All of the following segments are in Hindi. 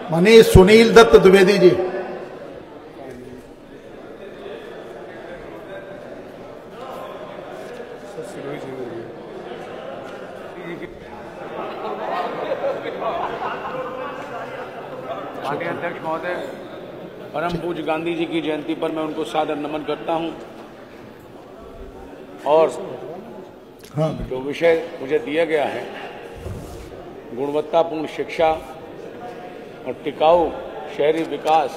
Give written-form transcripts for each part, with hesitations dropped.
माननीय सुनील दत्त द्विवेदी जी। माननीय अध्यक्ष महोदय, परम पूज्य गांधी जी की जयंती पर मैं उनको सादर नमन करता हूं और जो विषय मुझे दिया गया है गुणवत्तापूर्ण शिक्षा और टिकाऊ शहरी विकास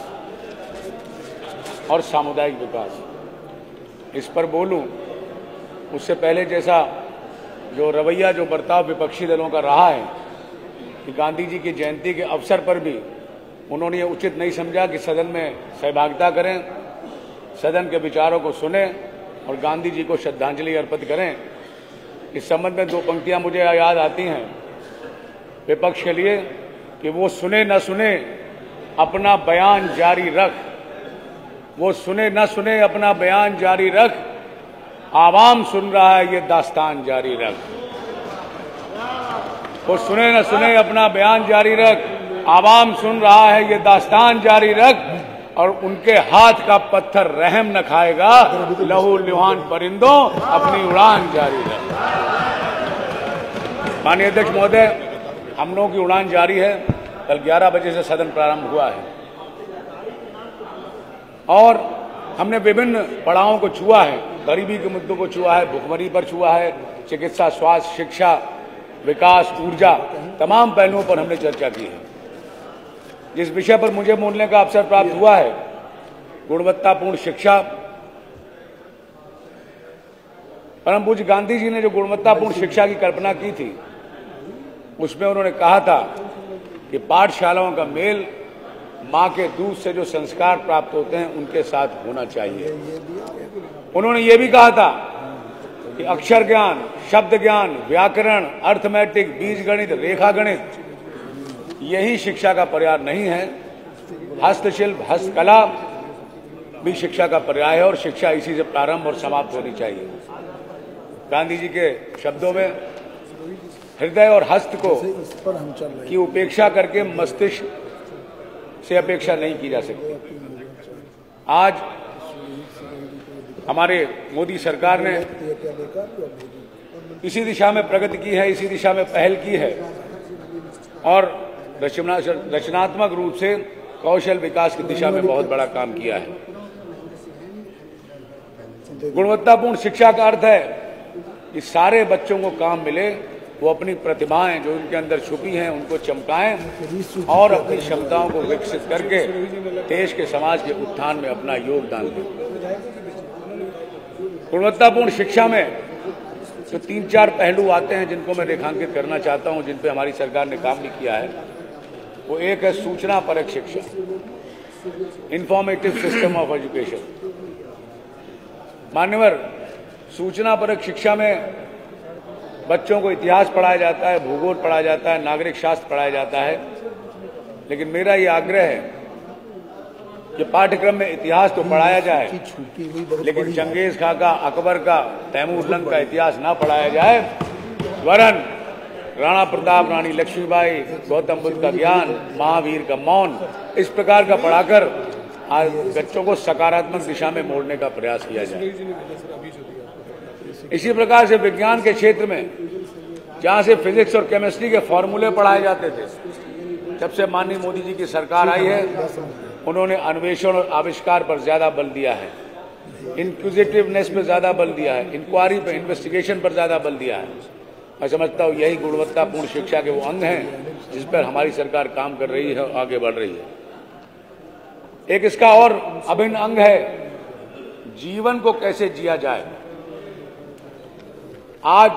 और सामुदायिक विकास, इस पर बोलूं उससे पहले जैसा जो रवैया जो बर्ताव विपक्षी दलों का रहा है कि गांधी जी की जयंती के अवसर पर भी उन्होंने ये उचित नहीं समझा कि सदन में सहभागिता करें, सदन के विचारों को सुने और गांधी जी को श्रद्धांजलि अर्पित करें। इस संबंध में दो पंक्तियां मुझे याद आती हैं विपक्ष के लिए कि वो सुने न सुने अपना बयान जारी रख, वो सुने न सुने अपना बयान जारी रख, आवाम सुन रहा है ये दास्तान जारी रख। वो सुने न सुने अपना बयान जारी रख, आवाम सुन रहा है ये दास्तान जारी रख, और उनके हाथ का पत्थर रहम न खाएगा, लहू लुहान परिंदों अपनी उड़ान जारी रख। माननीय अध्यक्ष महोदय, हम लोगों की उड़ान जारी है। कल 11 बजे से सदन प्रारंभ हुआ है और हमने विभिन्न पड़ावों को छुआ है, गरीबी के मुद्दों को छुआ है, भुखमरी पर छुआ है, चिकित्सा, स्वास्थ्य, शिक्षा, विकास, ऊर्जा, तमाम पहलुओं पर हमने चर्चा की है। जिस विषय पर मुझे बोलने का अवसर प्राप्त हुआ है गुणवत्तापूर्ण शिक्षा, परम पूज्य गांधी जी ने जो गुणवत्तापूर्ण शिक्षा की कल्पना की थी उसमें उन्होंने कहा था कि पाठशालाओं का मेल मां के दूध से जो संस्कार प्राप्त होते हैं उनके साथ होना चाहिए। उन्होंने ये भी कहा था कि अक्षर ज्ञान, शब्द ज्ञान, व्याकरण, अर्थमेटिक, बीजगणित, रेखा गणित यही शिक्षा का पर्याय नहीं है, हस्तशिल्प, हस्तकला भी शिक्षा का पर्याय है और शिक्षा इसी से प्रारंभ और समाप्त होनी चाहिए। गांधी जी के शब्दों में हृदय और हस्त को की उपेक्षा करके मस्तिष्क से अपेक्षा नहीं की जा सकती। आज हमारे मोदी सरकार ने इसी दिशा में प्रगति की है, इसी दिशा में पहल की है और रचनात्मक रूप से कौशल विकास की दिशा में बहुत बड़ा काम किया है। गुणवत्तापूर्ण शिक्षा का अर्थ है कि सारे बच्चों को काम मिले, वो अपनी प्रतिभाएं जो उनके अंदर छुपी हैं उनको चमकाएं और अपनी क्षमताओं को विकसित करके देश के, समाज के उत्थान में अपना योगदान दें। गुणवत्तापूर्ण शिक्षा में जो 3-4 पहलू आते हैं जिनको मैं रेखांकित करना चाहता हूं, जिन पे हमारी सरकार ने काम भी किया है, वो एक है सूचना परक शिक्षा, इंफॉर्मेटिव सिस्टम ऑफ एजुकेशन। मान्यवर, सूचना परक शिक्षा में बच्चों को इतिहास पढ़ाया जाता है, भूगोल पढ़ाया जाता है, नागरिक शास्त्र पढ़ाया जाता है, लेकिन मेरा ये आग्रह है कि पाठ्यक्रम में इतिहास तो पढ़ाया जाए लेकिन चंगेज खां का, अकबर का, तैमूर लंग का इतिहास ना पढ़ाया जाए, वरन राणा प्रताप, रानी लक्ष्मीबाई, गौतम बुद्ध का ज्ञान, महावीर का मौन, इस प्रकार का पढ़ाकर आज बच्चों को सकारात्मक दिशा में मोड़ने का प्रयास किया जाए। इसी प्रकार से विज्ञान के क्षेत्र में जहां से फिजिक्स और केमिस्ट्री के फॉर्मूले पढ़ाए जाते थे, जब से माननीय मोदी जी की सरकार आई है उन्होंने अन्वेषण और आविष्कार पर ज्यादा बल दिया है, इंक्विजिटिवनेस पर ज्यादा बल दिया है, इंक्वायरी पर, इन्वेस्टिगेशन पर ज्यादा बल दिया है। मैं समझता हूं यही गुणवत्तापूर्ण शिक्षा के वो अंग हैं जिस पर हमारी सरकार काम कर रही है और आगे बढ़ रही है। एक इसका और अभिन्न अंग है जीवन को कैसे जिया जाए। आज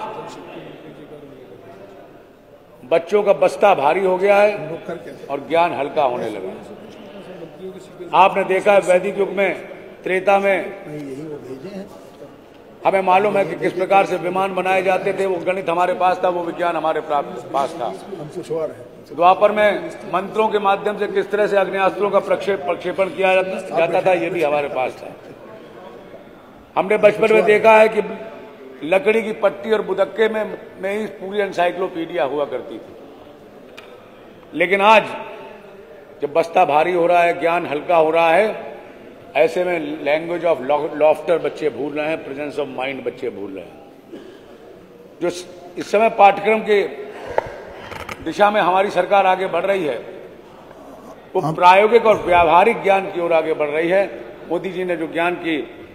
बच्चों का बस्ता भारी हो गया है और ज्ञान हल्का होने लगा। आपने देखा है वैदिक युग में, त्रेता में हमें मालूम है कि किस प्रकार से विमान बनाए जाते थे, वो गणित हमारे पास था, वो विज्ञान हमारे पास था। द्वापर में मंत्रों के माध्यम से किस तरह से अग्नेयास्त्रों का प्रक्षेपण किया जाता था, ये भी हमारे पास था। हमने बचपन में देखा है कि लकड़ी की पट्टी और बुदक्के में ही पूरी एनसाइक्लोपीडिया हुआ करती थी, लेकिन आज जब बस्ता भारी हो रहा है, ज्ञान हल्का हो रहा है, ऐसे में लैंग्वेज ऑफ लॉफ्टर बच्चे भूल रहे हैं, प्रेजेंस ऑफ माइंड बच्चे भूल रहे हैं। जो इस समय पाठ्यक्रम के दिशा में हमारी सरकार आगे बढ़ रही है, वो प्रायोगिक और व्यावहारिक ज्ञान की ओर आगे बढ़ रही है। मोदी जी ने जो ज्ञान की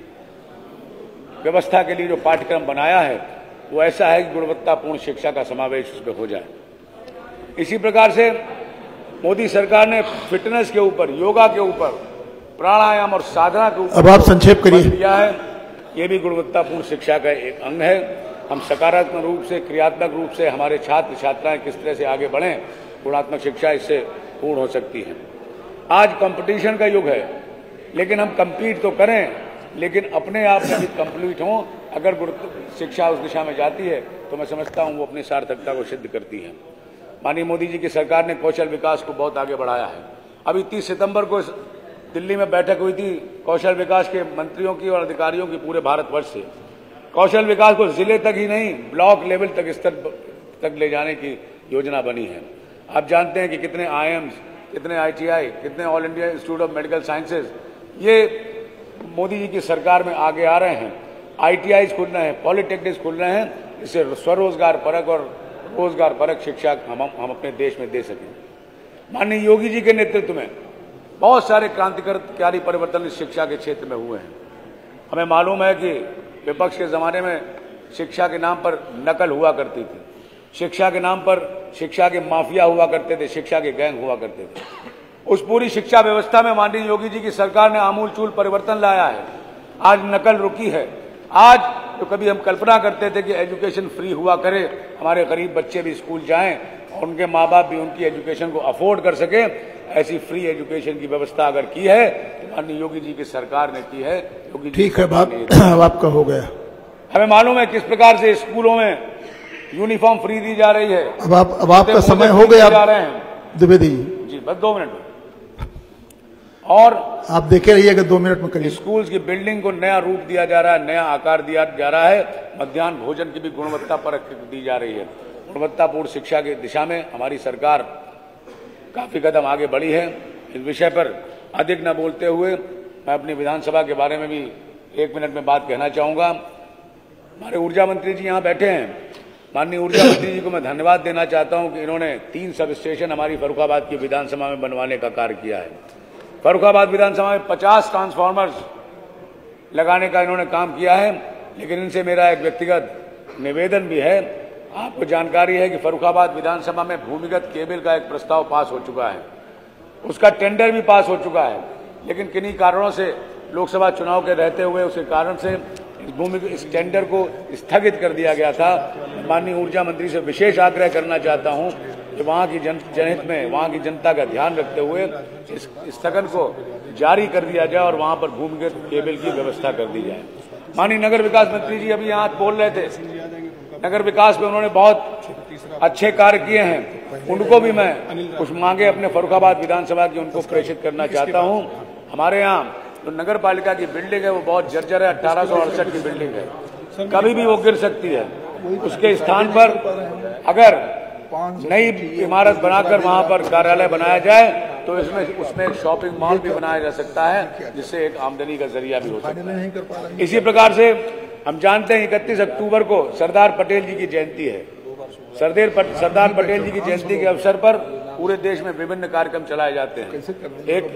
व्यवस्था के लिए जो पाठ्यक्रम बनाया है, वो ऐसा है कि गुणवत्तापूर्ण शिक्षा का समावेश उसमें हो जाए। इसी प्रकार से मोदी सरकार ने फिटनेस के ऊपर, योगा के ऊपर, प्राणायाम और साधना के ऊपर अब आप संक्षेप करिए दिया है। ये भी गुणवत्तापूर्ण शिक्षा का एक अंग है। हम सकारात्मक रूप से, क्रियात्मक रूप से हमारे छात्र छात्राएं किस तरह से आगे बढ़ें, गुणात्मक शिक्षा इससे पूर्ण हो सकती है। आज कंपटीशन का युग है, लेकिन हम compete तो करें, लेकिन अपने आप में भी कंप्लीट हों। अगर शिक्षा उस दिशा में जाती है तो मैं समझता हूं वो अपनी सार्थकता को सिद्ध करती है। माननीय मोदी जी की सरकार ने कौशल विकास को बहुत आगे बढ़ाया है। अभी 30 सितंबर को दिल्ली में बैठक हुई थी कौशल विकास के मंत्रियों की और अधिकारियों की पूरे भारतवर्ष से। कौशल विकास को जिले तक ही नहीं, ब्लॉक लेवल तक, स्तर तक ले जाने की योजना बनी है। आप जानते हैं कि कितने IIMs, कितने ITI, कितने all India Institute of Medical Sciences ये मोदी जी की सरकार में आगे आ रहे हैं। ITIs खुल रहे हैं, पॉलिटेक्निक्स खुल रहे हैं, इससे स्वरोजगार परक और रोजगार परक शिक्षा हम अपने देश में दे सकें। माननीय योगी जी के नेतृत्व में बहुत सारे क्रांतिकारी परिवर्तन इस शिक्षा के क्षेत्र में हुए हैं। हमें मालूम है कि विपक्ष के जमाने में शिक्षा के नाम पर नकल हुआ करती थी, शिक्षा के नाम पर शिक्षा के माफिया हुआ करते थे, शिक्षा के गैंग हुआ करते थे। उस पूरी शिक्षा व्यवस्था में माननीय योगी जी की सरकार ने आमूलचूल परिवर्तन लाया है। आज नकल रुकी है। आज तो कभी हम कल्पना करते थे कि एजुकेशन फ्री हुआ करे, हमारे गरीब बच्चे भी स्कूल जाएं और उनके माँ बाप भी उनकी एजुकेशन को अफोर्ड कर सके, ऐसी फ्री एजुकेशन की व्यवस्था अगर की है तो माननीय योगी जी की सरकार ने की है। योगी जी ठीक है, अब आपका हो गया। हमें मालूम है किस प्रकार से स्कूलों में यूनिफॉर्म फ्री दी जा रही है। अब आपका समय हो गया जा रहे हैं द्विवेदी जी, बस 2 मिनट। और आप देखे रहिएगा, 2 मिनट में करिए। स्कूल की बिल्डिंग को नया रूप दिया जा रहा है, नया आकार दिया जा रहा है। मध्याह्न भोजन की भी गुणवत्ता परख दी जा रही है। गुणवत्तापूर्ण शिक्षा की दिशा में हमारी सरकार काफी कदम आगे बढ़ी है। इस विषय पर अधिक न बोलते हुए मैं अपनी विधानसभा के बारे में भी 1 मिनट में बात कहना चाहूंगा। हमारे ऊर्जा मंत्री जी यहाँ बैठे हैं। माननीय ऊर्जा मंत्री जी को मैं धन्यवाद देना चाहता हूं कि इन्होंने 3 सब स्टेशन हमारी फर्रुखाबाद की विधानसभा में बनवाने का कार्य किया है। फर्रुखाबाद विधानसभा में 50 ट्रांसफार्मर्स लगाने का इन्होंने काम किया है। लेकिन इनसे मेरा एक व्यक्तिगत निवेदन भी है। आपको जानकारी है कि फर्रुखाबाद विधानसभा में भूमिगत केबल का एक प्रस्ताव पास हो चुका है, उसका टेंडर भी पास हो चुका है, लेकिन किन्हीं कारणों से लोकसभा चुनाव के रहते हुए उसके कारण से इस टेंडर को स्थगित कर दिया गया था। माननीय ऊर्जा मंत्री से विशेष आग्रह करना चाहता हूं कि वहां की जनहित में, वहां की जनता का ध्यान रखते हुए इस स्थगन को जारी कर दिया जाए और वहां पर भूमिगत केबल की व्यवस्था कर दी जाए। माननीय नगर विकास मंत्री जी अभी यहाँ बोल रहे थे, नगर विकास में उन्होंने बहुत अच्छे कार्य किए हैं। उनको भी मैं कुछ मांगे अपने फर्रुखाबाद विधानसभा की उनको प्रेषित करना चाहता हूं। हमारे यहाँ तो नगर पालिका की बिल्डिंग है वो बहुत जर्जर है, 1868 की बिल्डिंग है, कभी भी वो गिर सकती है। उसके स्थान पर अगर नई इमारत बनाकर वहां पर कार्यालय बनाया जाए तो उसमें एक शॉपिंग मॉल भी बनाया जा सकता है, जिससे एक आमदनी का जरिया भी हो सकता है। इसी प्रकार से हम जानते हैं 31 अक्टूबर को सरदार पटेल जी की जयंती है। सरदार पटेल जी की जयंती के अवसर पर पूरे देश में विभिन्न कार्यक्रम चलाए जाते हैं। एक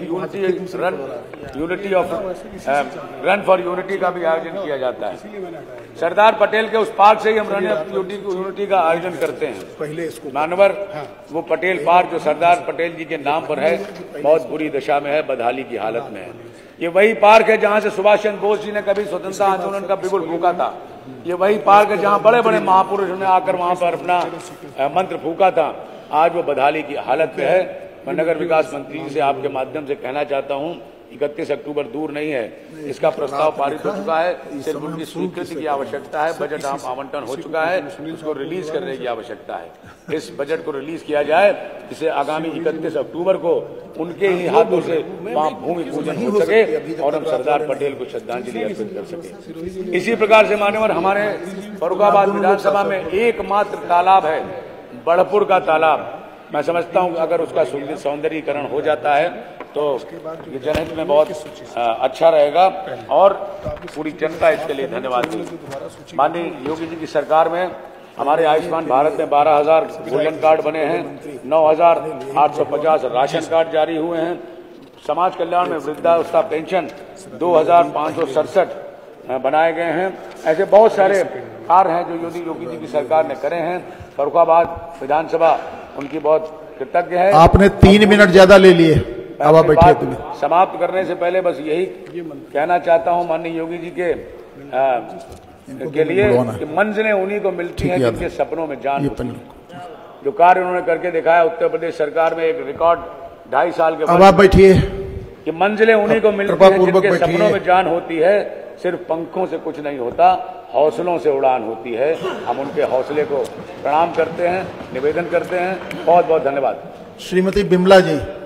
रन फॉर यूनिटी का भी आयोजन किया जाता है। सरदार पटेल के उस पार्क से ही हम रन यूनिटी का आयोजन करते हैं। मानवर वो पटेल पार्क जो सरदार पटेल जी के नाम पर है, बहुत बुरी दशा में है, बदहाली की हालत में है। ये वही पार्क है जहां से सुभाष चंद्र बोस जी ने कभी स्वतंत्रता आंदोलन का बिगुल फूंका था। ये वही पार्क है जहां बड़े बड़े महापुरुषों ने आकर वहां पर अपना मंत्र फूंका था। आज वो बदहाली की हालत में है। मैं नगर विकास मंत्री जी से आपके माध्यम से कहना चाहता हूं, 31 अक्टूबर दूर नहीं है, इसका प्रस्ताव पारित हो चुका है, सिर्फ उनकी स्वीकृति की आवश्यकता है। बजट आवंटन हो चुका है, उसको रिलीज करने की आवश्यकता है। इस बजट को रिलीज किया जाए, जिससे आगामी 31 अक्टूबर को उनके ही हाथों से वहां भूमि पूजन हो सके और हम सरदार पटेल को श्रद्धांजलि अर्पित कर सके। इसी प्रकार से मान्यवर हमारे फर्रुखाबाद विधानसभा में एकमात्र तालाब है, बड़पुर का तालाब। मैं समझता हूं कि अगर उसका सौंदर्यीकरण हो जाता है तो ये जनहित में बहुत अच्छा रहेगा और पूरी जनता इसके लिए धन्यवाद देगी। माननीय योगी जी की सरकार में हमारे आयुष्मान भारत में 12,000 गोल्डन कार्ड बने हैं, 9,850 राशन कार्ड जारी हुए हैं, समाज कल्याण में वृद्धावस्था पेंशन 2,567 बनाए गए हैं। ऐसे बहुत सारे कार्य हैं जो योगी जी की सरकार ने करे हैं। फर्रुखाबाद विधानसभा उनकी बहुत कृतज्ञ है। आपने 3 मिनट ज्यादा ले लिए, अब आप बैठिए। समाप्त करने से पहले बस यही कहना चाहता हूं माननीय योगी जी के लिए कि मंजिलें उन्हीं को मिलती हैं जिनके सपनों में जान होती है। जो कार्य उन्होंने करके दिखाया उत्तर प्रदेश सरकार में एक रिकॉर्ड 2.5 साल के बाद। अब आप बैठिए कि मंजिलें उन्हीं को मिलती हैं जिनके सपनों में जान होती है। सिर्फ पंखों से कुछ नहीं होता, हौसलों से उड़ान होती है। हम उनके हौसले को प्रणाम करते हैं, निवेदन करते हैं। बहुत बहुत धन्यवाद। श्रीमती बिमला जी।